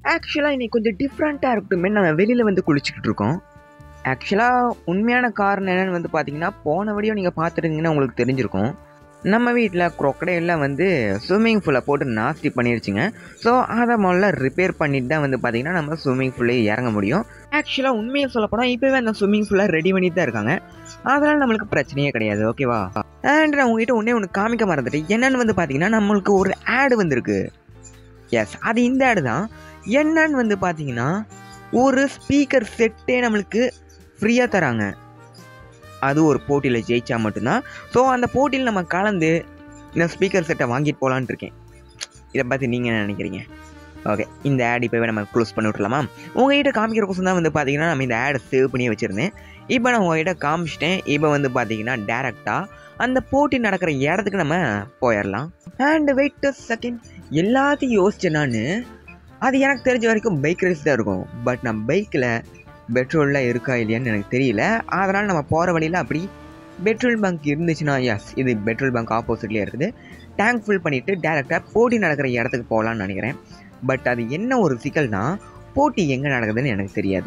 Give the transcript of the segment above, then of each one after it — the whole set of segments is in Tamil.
ஆக்சுவலாக இன்னைக்கு கொஞ்சம் டிஃப்ரெண்ட்டாக இருக்கட்டுமே நம்ம வெளியில் வந்து குளிச்சுக்கிட்டு இருக்கோம். ஆக்சுவலாக உண்மையான காரணம் என்னென்னு வந்து பார்த்தீங்கன்னா, போன வீடியோ நீங்கள் பார்த்துருந்தீங்கன்னா உங்களுக்கு தெரிஞ்சிருக்கும். நம்ம வீட்டில் க்ரொக்கடைல்லாம் வந்து ஸ்விம்மிங் பூலை போட்டு நாஸ்தி பண்ணிருச்சுங்க. ஸோ அதை முதல்ல ரிப்பேர் பண்ணிட்டு தான் வந்து பார்த்தீங்கன்னா நம்ம ஸ்விம்மிங் பூல்லே இறங்க முடியும். ஆக்சுவலாக உண்மையை சொல்லப்போனால் இப்போவே அந்த ஸ்விம்மிங் பூலை ரெடி பண்ணிட்டு தான் இருக்காங்க. அதனால் நம்மளுக்கு பிரச்சனையே கிடையாது. ஓகேவா? அண்ட் நான் உங்ககிட்ட ஒன்று காமிக்க மறந்துட்டேன். என்னென்னு வந்து பார்த்தீங்கன்னா நம்மளுக்கு ஒரு ஆடு வந்திருக்கு. எஸ், அது இந்த ஆடு தான். என்னன்னு வந்து பார்த்தீங்கன்னா ஒரு ஸ்பீக்கர் செட்டே நம்மளுக்கு ஃப்ரீயாக தராங்க. அது ஒரு போட்டியில் ஜெயிச்சா மட்டும்தான். ஸோ அந்த போட்டியில் நம்ம கலந்து இந்த ஸ்பீக்கர் செட்டை வாங்கிட்டு போகலான்ட்டு இருக்கேன். இதை பற்றி நீங்கள் என்ன நினைக்கிறீங்க? ஓகே, இந்த ஆட் இப்போவே நம்ம க்ளோஸ் பண்ணி விட்டுலாமா? உங்கள்கிட்ட காமிக்கிற கொசம் தான் வந்து பார்த்தீங்கன்னா நம்ம இந்த ஆடை சேவ் பண்ணி வச்சுருந்தேன். இப்போ நான் உங்கள்கிட்ட காமிச்சிட்டேன். இப்போ வந்து பார்த்தீங்கன்னா டேரெக்டாக அந்த போட்டி நடக்கிற இடத்துக்கு நம்ம போயிடலாம். அண்ட் வெயிட் அ செகண்ட், எல்லாத்தையும் யோசிச்சேன் நான். அது எனக்கு தெரிஞ்ச வரைக்கும் பைக் ரேஸ் தான் இருக்கும். பட் நம்ம பைக்கில் பெட்ரோல்லாம் இருக்கா இல்லையான்னு எனக்கு தெரியல. அதனால் நம்ம போகிற வழியில் அப்படி பெட்ரோல் பங்க் இருந்துச்சுன்னா, எஸ், இது பெட்ரோல் பங்க் ஆப்போசிட்லேயே இருக்குது. டேங்க் ஃபில் பண்ணிவிட்டு டேரெக்டாக போட்டி நடக்கிற இடத்துக்கு போகலான்னு நினைக்கிறேன். பட் அது என்ன ஒரு சிக்கல்னா, போட்டி எங்கே நடக்குதுன்னு எனக்கு தெரியாது.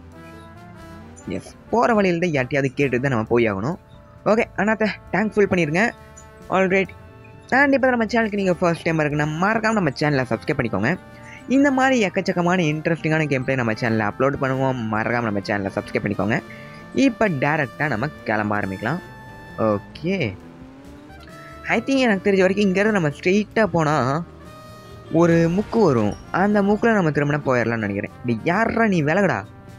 எஸ், போகிற வழியில் தான் யார்ட்டையாவது கேட்டு தான் நம்ம போய் ஆகணும். ஓகே, அண்ணாத்த டேங்க் ஃபில் பண்ணிடுங்க. ஆல்ரைட். அண்ட் இப்போ நம்ம சேனலுக்கு நீங்கள் ஃபர்ஸ்ட் டைம் இருக்குன்னா மறக்காமல் நம்ம சேனலை சப்ஸ்கிரைப் பண்ணிக்கோங்க. இந்த மாதிரி எக்கச்சக்கமான இன்ட்ரெஸ்டிங்கான கேம் பிளே நம்ம சேனலில் அப்லோட் பண்ணுவோம். மறக்காமல் நம்ம சேனலை சப்ஸ்கிரைப் பண்ணிக்கோங்க. இப்போ டேரெக்டாக நம்ம கிளம்ப ஆரம்பிக்கலாம். ஓகே, ஐ திங்க் எனக்கு தெரிஞ்ச வரைக்கும் இங்கேருந்து நம்ம ஸ்ட்ரெயிட்டாக போனால் ஒரு முக்கு வரும். அந்த முக்கில் நம்ம திரும்பினா போயிடலாம்னு நினைக்கிறேன். இப்படி யாரா நீ விலகடா,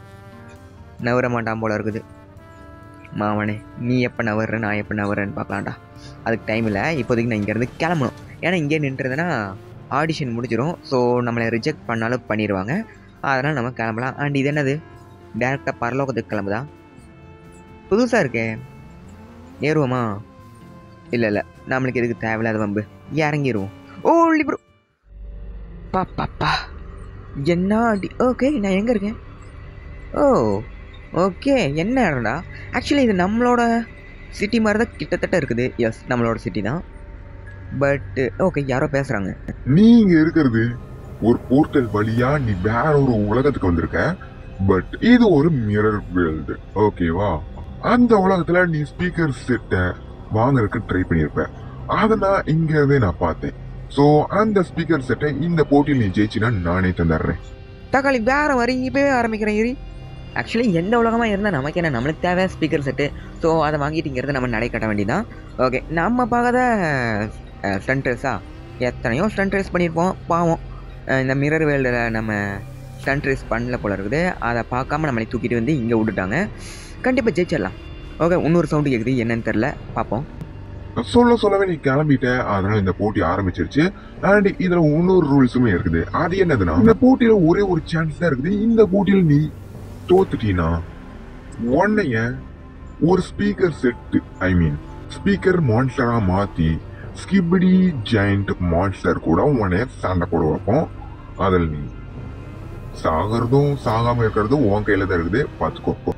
நவர மாட்டான் போல இருக்குது. மாமனே, நீ எப்போ நவர்ற நான் எப்போ நவர்றேன்னு பார்க்கலாம்டா. அதுக்கு டைம் இல்லை. இப்போதைக்கு நான் இங்கேருந்து கிளம்பணும். ஏன்னா இங்கே நின்றுதுன்னா ஆடிஷன் முடிஞ்சிடும். ஸோ நம்மளை ரிஜெக்ட் பண்ணாலும் பண்ணிடுவாங்க. அதனால் நம்ம கிளம்பலாம். அண்ட் இது என்னது, டேரெக்டாக பரலோகத்துக்கு கிளம்புதா? புதுசாக இருக்கே, ஏறுவோமா? இல்லை, நம்மளுக்கு எதுக்கு தேவையில்லாத வம்பு, இறங்கிடுவோம். ஓ ப்ரோ, பாப்பா என்ன அடி. ஓகே, நான் எங்கே இருக்கேன்? ஓ ஓகே, என்ன இடம்டா? ஆக்சுவலி இது நம்மளோட சிட்டி மாதிரி தான் கிட்டத்தட்ட இருக்குது. எஸ், நம்மளோட சிட்டி தான். பட் ஓகே, யாரோ பேசுறாங்க. நீங்க இருக்கிறது ஒரு போர்ட்டல் வழியா நீ வேற ஒரு உலகத்துக்கு வந்திருக்க. பட் இது ஒரு மிரர் வேர்ல்டு, ஓகேவா? அந்த உலகத்துல நீ ஸ்பீக்கர் செட்டை வாங்குறதுக்கு ட்ரை பண்ணிருப்ப. அதை நான் இங்கவே நான் பார்த்தேன். ஸோ அந்த ஸ்பீக்கர் செட்டை இந்த போட்டியில் நீ ஜெயிச்சினா நானே தந்துடுறேன். தக்காளி வேற மாதிரி இப்பவே ஆரம்பிக்கிறேன். இரு, ஆக்சுவலி எந்த உலகமாக இருந்தால் நமக்கு என்ன, நம்மளுக்கு தேவை ஸ்பீக்கர் செட்டு. ஸோ அதை வாங்கிட்டுங்கிறது நம்ம நடை கட்ட வேண்டியதான். ஓகே, நம்ம பார்க்காத ஸ்டண்ட் ரேஸா, எத்தனையோ ஸ்டண்ட் ரேஸ் பண்ணியிருப்போம். பாவம், இந்த மிரர் வேர்ல்டில் நம்ம ஸ்டண்ட் ரேஸ் பண்ணல போல இருக்குது. அதை பார்க்காம நம்மளை தூக்கிட்டு வந்து இங்கே விட்டுட்டாங்க. கண்டிப்பாக ஜெயிச்சிடலாம். ஓகே, இன்னொரு சவுண்டு கேட்குது, என்னன்னு தெரில, பார்ப்போம். சொல்லவே நீ கிளம்பிட்ட. அதனால இந்த போட்டி ஆரம்பிச்சிருச்சு. அண்ட் இதுல இன்னொரு ரூல்ஸுமே இருக்குது. அது என்னதுன்னா, இந்த போட்டியில ஒரே ஒரு சான்ஸ் தான் இருக்குது. இந்த போட்டியில நீ தோத்துட்டீனா உன்னைய ஒரு speaker set, I mean speaker மான்ஸ்டரா மாத்தி ஸ்கிபிடி ஜெயண்ட் மான்ஸ்டர் கூட உன்னைய சண்டை போட வைப்போம். அதில் நீ சாகிறதும் சாகாம இருக்கிறதும் உன் கையில தான் இருக்குது, பார்த்துக்கோ.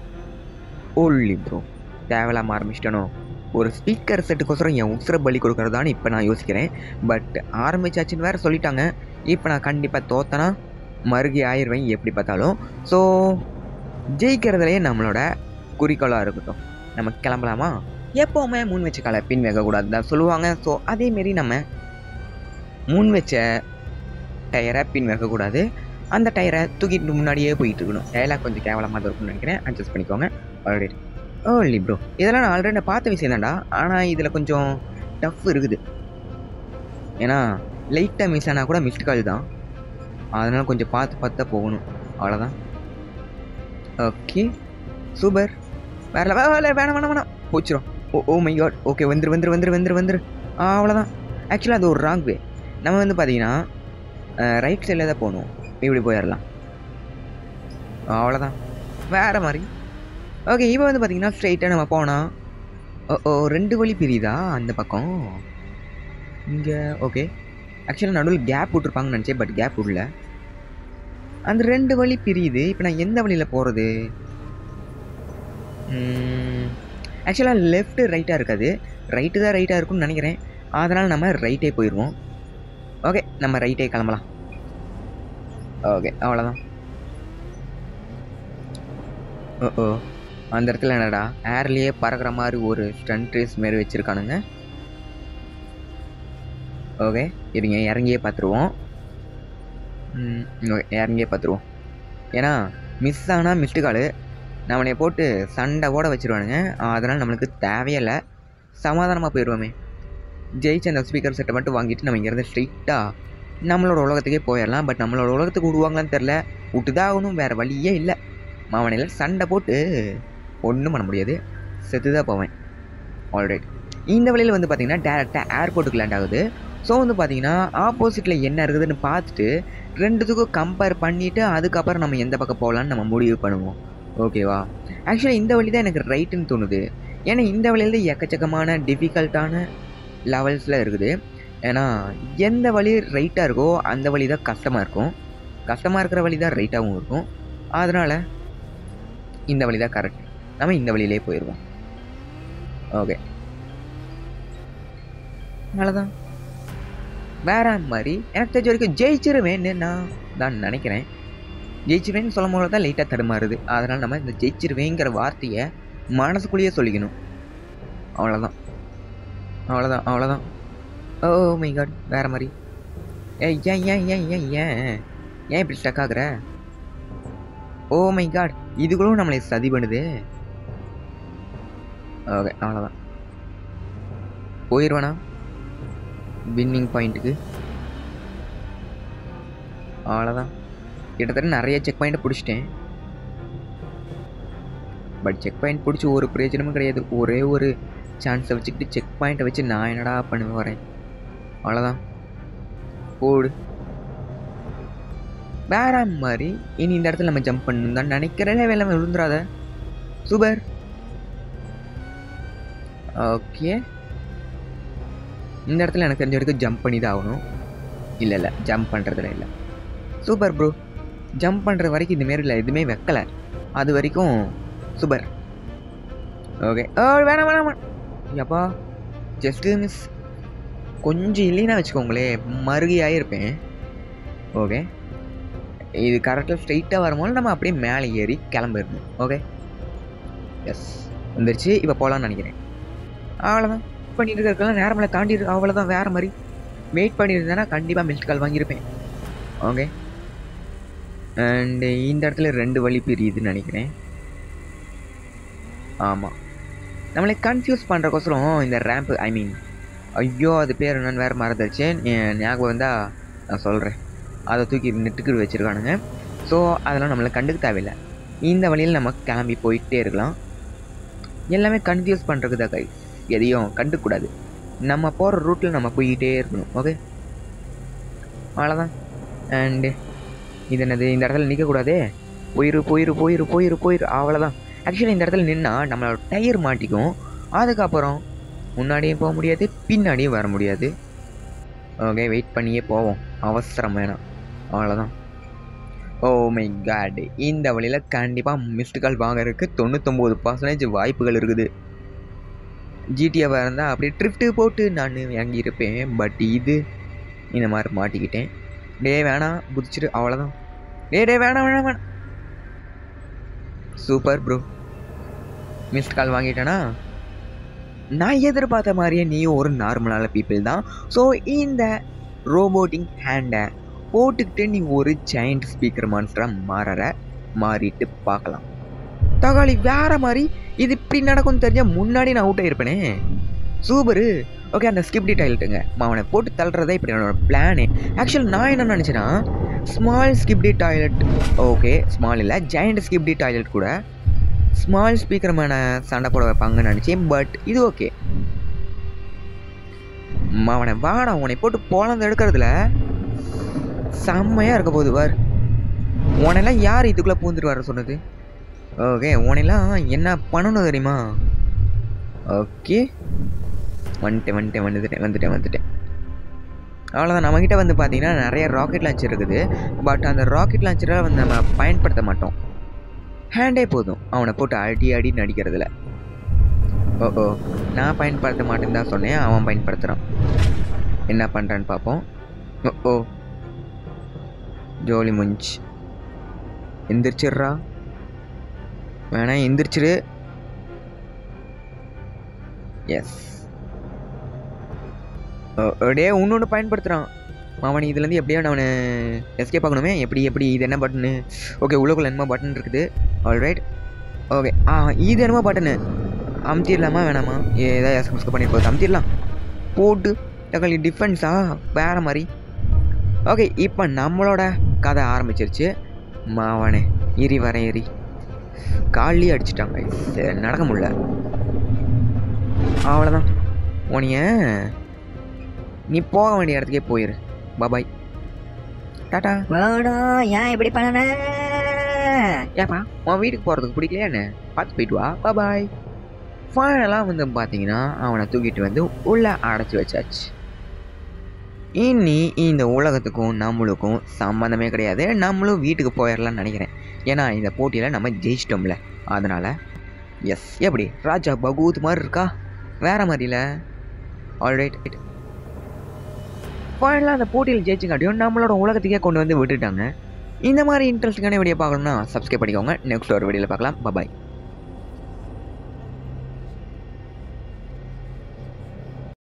ஓல்லி ப்ரோ, தேவையில்லாம ஆரம்பிச்சிட்டனோ. ஒரு ஸ்பீக்கர் செட்டுக்கோசரம் என் உசுர பலி கொடுக்குறதான்னு இப்போ நான் யோசிக்கிறேன். பட் ஆரம்பிச்சாச்சுன்னு வேறு சொல்லிட்டாங்க. இப்போ நான் கண்டிப்பாக தோத்தனா மறுகி ஆயிடுவேன் எப்படி பார்த்தாலும். ஸோ ஜெயிக்கிறதுலையே நம்மளோட குறிக்கோளாக இருக்கட்டும். நம்ம கிளம்பலாமா? எப்போவுமே முன் வச்ச காலை பின் வைக்கக்கூடாது தான் சொல்லுவாங்க. ஸோ அதேமாரி நம்ம முன் வச்ச டயரை பின் வைக்கக்கூடாது. அந்த டயரை தூக்கிட்டு முன்னாடியே போயிட்டு இருக்கணும். டயலாக் கொஞ்சம் கேவலமாக தான் இருக்கும்னு நினைக்கிறேன், அட்ஜஸ்ட் பண்ணிக்கோங்க. ஆல்ரெடி ஓல்லி ப்ரோ, இதெல்லாம் நான் ஆல்ரெடி பார்த்த விஷயம் தான்டா. ஆனால் இதில் கொஞ்சம் டஃப் இருக்குது. ஏன்னா லைட்டாக மிஸ் ஆனால் கூட மிஸ்ட் கால் தான். அதனால் கொஞ்சம் பார்த்து தான் போகணும், அவ்வளோதான். Okay, super. வேணாம் போச்சிரும். Oh my god. ஓகே, வந்துரு. அவ்வளோதான். ஆக்சுவலாக அது ஒரு ராங் வே. நம்ம வந்து பார்த்தீங்கன்னா ரைட் சைடில் தான் போகணும். இப்படி போயிடலாம், அவ்வளோதான். வேறு மாதிரி. ஓகே, இப்போ வந்து பார்த்தீங்கன்னா ஸ்ட்ரைட்டாக நம்ம போனால் ரெண்டு வழி பிரியுதா அந்த பக்கம் இங்கே? ஓகே, ஆக்சுவலாக நடுவில் கேப் விட்ருப்பாங்கன்னு நினச்சேன். பட் கேப் விடல, அந்த ரெண்டு வழி பிரியுது. இப்போ நான் எந்த வழியில் போகிறது? ஆக்சுவலாக லெஃப்ட்டு ரைட்டாக இருக்காது, ரைட்டு தான் ரைட்டாக இருக்கும்னு நினைக்கிறேன். அதனால் நம்ம ரைட்டே போயிடுவோம். ஓகே, நம்ம ரைட்டே கிளம்பலாம். ஓகே அவ்வளோதான். ஓ அந்த இடத்துல என்னடா ஏர்லேயே பறக்கிற மாதிரி ஒரு ஸ்டன்ட் ரேஸ் மாரி வச்சுருக்கானுங்க. ஓகே இருங்க இறங்கியே பார்த்துருவோம். ஓகே இறங்கியே பார்த்துருவோம். ஏன்னா மிஸ் ஆனால் மிஸ்டு காலு நம்மளை போட்டு சண்டை ஓட வச்சுருவானுங்க. அதனால் நம்மளுக்கு தேவையில்லை, சமாதானமாக போயிடுவோமே. ஜெயிச்சு அந்த ஸ்பீக்கர் செட்டை மட்டும் வாங்கிட்டு நம்ம இங்கேருந்து ஸ்ட்ரெயிட்டாக நம்மளோட உலகத்துக்கே போயிடலாம். பட் நம்மளோட உலகத்துக்கு விடுவாங்களான்னு தெரில, விட்டுதான் ஆகணும், வேறு வழியே இல்லை. மாவனையில் சண்டை போட்டு ஒன்றும் பண்ண முடியாது, செத்து தான் போவேன். ஆல்ரைட், இந்த வழியில் வந்து பார்த்திங்கன்னா டேரெக்டாக ஏர்போர்ட்டுக்கு லேண்ட் ஆகுது. ஸோ வந்து பார்த்திங்கன்னா ஆப்போசிட்டில் என்ன இருக்குதுன்னு பார்த்துட்டு ரெண்டுத்துக்கும் கம்பேர் பண்ணிவிட்டு அதுக்கப்புறம் நம்ம எந்த பக்கம் போகலான்னு நம்ம முடிவு பண்ணுவோம். ஓகேவா? ஆக்சுவலாக இந்த வழி தான் எனக்கு ரைட்டுன்னு தோணுது. ஏன்னா இந்த வழியில் எக்கச்சக்கமான டிஃபிகல்ட்டான லெவல்ஸில் இருக்குது. ஏன்னா எந்த வழி ரைட்டாக இருக்கோ அந்த வழி தான் கஷ்டமாக இருக்கும், கஷ்டமாக இருக்கிற வழி தான் ரைட்டாகவும் இருக்கும். அதனால் இந்த வழி தான் கரெக்ட், நம்ம இந்த வழியிலே போயிடுவோம். ஓகே அவ்வளோதான். வேற மாதிரி எனக்கு தெரிஞ்ச வரைக்கும் ஜெயிச்சிருவேன்னு நான் தான் நினைக்கிறேன். ஜெயிச்சிருவேன்னு சொல்லும் போது தான் லைட்டாக தடுமாறுது. அதனால் நம்ம இந்த ஜெயிச்சிருவேங்கிற வார்த்தையை மனசுக்குள்ளேயே சொல்லிக்கணும். அவ்வளோதான் அவ்வளோதான் அவ்வளோதான். ஓ மை காட், வேறு மாதிரி. ஏன் ஏன் ஏன் ஏன் ஏன் ஏன் ஏன் இப்படி ஸ்டக் ஆகுற? ஓ மை காட், இதுகளும் நம்மளை சதி பண்ணுது. ஓகே அவ்வளோதான், போயிடுவேண்ணா வின்னிங் பாயிண்ட்டுக்கு. அவ்வளோதான், கிட்டத்தட்ட நிறைய செக் பாயிண்ட்டை பிடிச்சிட்டேன். பட் செக் பாயிண்ட் பிடிச்சி ஒரு பிரயோஜனமும் கிடையாது. ஒரே ஒரு சான்ஸை வச்சுக்கிட்டு செக் பாயிண்ட்டை வச்சு நான் என்னடா பண்ண வரேன்? அவ்வளோதான், போடு. வேற மாதிரி இனி இந்த இடத்துல நம்ம ஜம்ப் பண்ணணும் தான் நினைக்கிறேன். வேலை விழுந்துடாத. சூப்பர். ஓகே, இந்த இடத்துல எனக்கு தெரிஞ்ச வரைக்கும் ஜம்ப் பண்ணி தான் ஆகணும். இல்லை ஜம்ப் பண்ணுறதுல இல்லை. சூப்பர் ப்ரோ, ஜம்ப் பண்ணுற வரைக்கும் இதுமாரி இல்லை, எதுவுமே வைக்கலை அது வரைக்கும். சூப்பர். ஓகே, வேணாம் வேணாம் எப்பா, ஜஸ்ட்டு மிஸ். கொஞ்சம் இல்லைன்னா வச்சுக்கோங்களே மறுகையாக இருப்பேன். ஓகே, இது கரெக்டாக ஸ்ட்ரைட்டாக வரும்போது நம்ம அப்படியே மேலே ஏறி கிளம்பிடணும். ஓகே எஸ் வந்துருச்சு, இப்போ போகலான்னு நினைக்கிறேன். அவ்வளோதான், பண்ணிட்டு இருக்கலாம் நேரமில் தாண்டி இருக்கு. அவ்வளோதான், வேறு மாதிரி வெயிட் பண்ணியிருந்தேன்னா கண்டிப்பாக மிஸ்ட் கால் வாங்கியிருப்பேன். ஓகே, அண்டு இந்த இடத்துல 2 வழி பிரியுதுன்னு நினைக்கிறேன். ஆமாம், நம்மளை கன்ஃபியூஸ் பண்ணுறக்கோசரம் இந்த ரேம்ப்பு, ஐ மீன் ஐயோ அது பேர் என்னன்னு வேறு மறந்துடுச்சு, ஞாபகம் வந்தால் நான் சொல்கிறேன். அதை தூக்கி நெட்டுக்கு வச்சுருக்கானுங்க. ஸோ அதெல்லாம் நம்மளை கண்டுக்க தேவையில்லை. இந்த வழியில் நம்ம கிளம்பி போயிட்டே இருக்கலாம். எல்லாமே கன்ஃபியூஸ் பண்ணுறதுக்கு தான் கை, எதையும் கண்டுக்கூடாது. நம்ம போகிற ரூட்டில் நம்ம போய்கிட்டே இருக்கணும். ஓகே அவ்வளோதான். அண்டு இது என்னது, இந்த இடத்துல நிற்கக்கூடாதே, போயிரு போயிரு போயிரு போயிரு போயிரு. அவ்வளோதான். ஆக்சுவலி இந்த இடத்துல நின்னா நம்மளோட டயர் மாட்டிக்கும். அதுக்கப்புறம் முன்னாடியும் போக முடியாது, பின்னாடியும் வர முடியாது. ஓகே, வெயிட் பண்ணியே போவோம், அவசரம் வேணாம். அவ்வளோதான். ஓ மை காட், இந்த வழியில் கண்டிப்பாக மிஸ்டு கால் வாங்கறதுக்கு 99% வாய்ப்புகள் இருக்குது. ஜிடிஏவாக இருந்தால் அப்படியே ட்ரிஃப்ட்டு போட்டு நான் வாங்கியிருப்பேன். பட் இது இந்த மாதிரி மாட்டிக்கிட்டேன். டே வேணாம், குதிச்சிட்டு. அவ்வளோதான். டே வேணாம் வேணாம் வேணாம். சூப்பர் ப்ரோ, மிஸ்ட் கால் வாங்கிட்டேனா? நான் எதிர்பார்த்த மாதிரியே நீயும் ஒரு நார்மலான பீப்புள் தான். ஸோ இந்த ரோபோட்டிக் ஹேண்டை போட்டுக்கிட்டு நீ ஒரு ஜெயண்ட் ஸ்பீக்கர் மான்ஸ்டராக மாறிட்டு பார்க்கலாம். தகாளி வேற மாதிரி இது இப்படி நடக்கும்னு தெரிஞ்சால் முன்னாடி நான் அவுட் ஆகிருப்பேனே. சூப்பரு. ஓகே, அந்த ஸ்கிப்டி டாய்லெட்டுங்க அவனை போட்டு தள்ளுறதா இப்படி என்னோட பிளானே. ஆக்சுவலி நான் என்ன நினச்சேன்னா small skibidi toilet, okay small இல்லை ஜெயண்ட் ஸ்கிப்டி டாய்லெட் கூட ஸ்மால் ஸ்பீக்கர் மேனை சண்டை போட வைப்பாங்கன்னு நினச்சேன். பட் இது ஓகே. அவனை வாடா, உன்னை போட்டு போலந்து எடுக்கிறதுல செம்மையாக இருக்க போகுது பார். உனெல்லாம் யார் இதுக்குள்ளே பூந்துட்டு வர சொன்னது? ஓகே, உனெல்லாம் என்ன பண்ணணும் தெரியுமா? ஓகே, வந்துட்டேன். அவ்வளோதான். நம்மக்கிட்ட வந்து பார்த்தீங்கன்னா நிறைய ராக்கெட் லான்ச்சர் இருக்குது. பட் அந்த ராக்கெட் லான்ச்சரை வந்து நம்ம பயன்படுத்த மாட்டோம். ஹேண்டே போதும் அவனை போட்டு அடின்னு அடிக்கிறதுல. ஓ நான் பயன்படுத்த மாட்டேன்னு தான் சொன்னேன், அவன் பயன்படுத்துகிறான். என்ன பண்ணுறான்னு பார்ப்போம். ஓ ஜோலி முடிஞ்சு. எந்திரிச்சிட்றா. வேணா எந்திரிச்சிரு. எஸ். டே இன்னொன்று பயன்படுத்துகிறான் அவன். இதுலேருந்து எப்படியோ நான் அவனை எஸ்கேப் ஆகணுமே. எப்படி இது என்ன பட்டனு? ஓகே, உள்ளுக்குள்ள என்னமோ பட்டன் இருக்குது. ஆல்ரைட். ஓகே. இது என்னமோ பட்டனு அமுத்திடலாமா வேணாமா? ஏதாவது எஸ்கேப் பண்ணி போகுது. அமுத்திடலாம். போட்டு தக்காளி டிஃபென்ஸா வேறு மாதிரி. ஓகே, இப்போ நம்மளோட கதை ஆரம்பிச்சிருச்சு. மாவனே எரி வர எரி காலையே அடிச்சிட்டாங்க. நடக்க முடியல. அவ்வளோதான். உனிய நீ போக வேண்டிய இடத்துக்கே போயிரு. Bye bye, tata. ஏன் இப்படி பண்ண? ஏப்பா உன் வீட்டுக்கு போகிறதுக்கு பிடிக்கலையா என்ன? பார்த்து போயிட்டு வா. பாபாய். ஃபைனலாக வந்து பார்த்தீங்கன்னா அவனை தூக்கிட்டு வந்து உள்ளே அடைச்சி வச்சாச்சு. இனி இந்த உலகத்துக்கும் நம்மளுக்கும் சம்மந்தமே கிடையாது. நம்மளும் வீட்டுக்கு போயிடலாம்னு நினைக்கிறேன். ஏன்னா இந்த போட்டியில் நம்ம ஜெயிச்சிட்டோம்ல, அதனால். எஸ். எப்படி ராஜா பகூத் மாதிரி இருக்கா? வேறு மாதிரில. ஆல்ரைட். ஃபைனலாக அந்த போட்டியில் ஜெயிச்சுங்காட்டியும் நம்மளோட உலகத்துக்கே கொண்டு வந்து விட்டுட்டாங்க. இந்த மாதிரி இன்ட்ரெஸ்டிங்கான வீடியோ பார்க்கணும்னா சப்ஸ்கிரைப் பண்ணிக்கோங்க. நெக்ஸ்ட் ஒரு வீடியோவில் பார்க்கலாம். பாய்.